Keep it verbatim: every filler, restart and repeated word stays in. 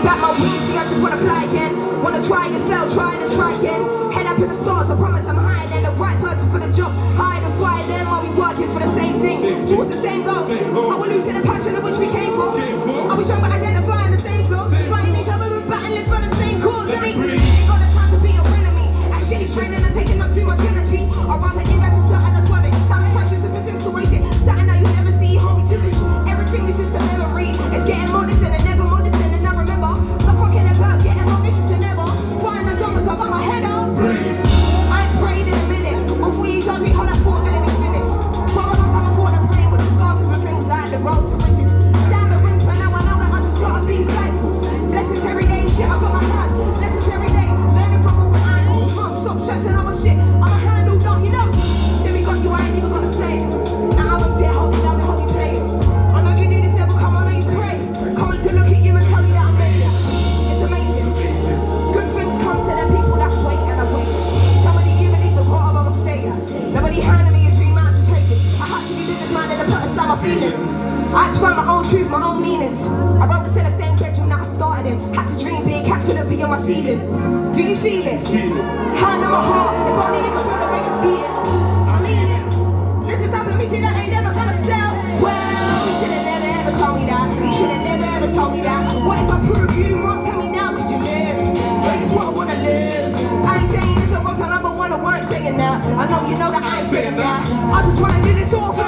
back my wings, see I just wanna fly again. Wanna try and fail, try and try again. Head up in the stars, I promise I'm higher than the right person for the job. Higher than fire them, are we working for the same thing? Towards the same goals. Are we losing the passion of which we came for? Are we strong but identifying the same flaws? Fighting each other but battling for the same cause. I mean, ain't got the time to be a friend of me. That shit is draining and taking up too much energy. I'd rather invest in something that's worth it. Time is precious if it seems to waste it. Something that you never see, homie, to lose. Everything is just a memory. It's getting more distant and never more distant. And I remember the fucking about getting more vicious than ever. Fine as long as I got my head up. I ain't prayed in a minute. Before you judge me, how that thought and let me finish. For a long time I thought that praying was just gasping for things like the road to riches. Damn the rings, but now I know that I just gotta be thankful. Blessings every day, shit, I got my hands. Blessings every day, learning from all the angles. Mom, stop stressing over shit. I'm a handle, don't you know? Then we got you, I ain't even gotta say it. Now album's here, hold me down, hold me play it. I know you need this ever, come on, I know you pray. Coming to look at you and tell you that I made it. It's amazing. Good things come to the people that wait and I wait. Somebody you believe the bottom of a state. Nobody handed me a dream out to chase it. I had to be businessman and put aside my feelings. I had to find my own truth, my own meanings. I wrote this in the same bedroom that I started in. Had to dream big, had to look beyond my ceiling. Do you feel it? Hand on my heart, if only you could feel the way it's beating. I mean it. Listen to me, see that ain't never gonna sell. Well, you should've never ever told me that. You should've never ever told me that. What if I prove you wrong? Tell me now, cause you live where you wanna wanna live. I ain't saying this a wrong time, but one I weren't saying that. I know you know that I ain't saying that. I just wanna do this all for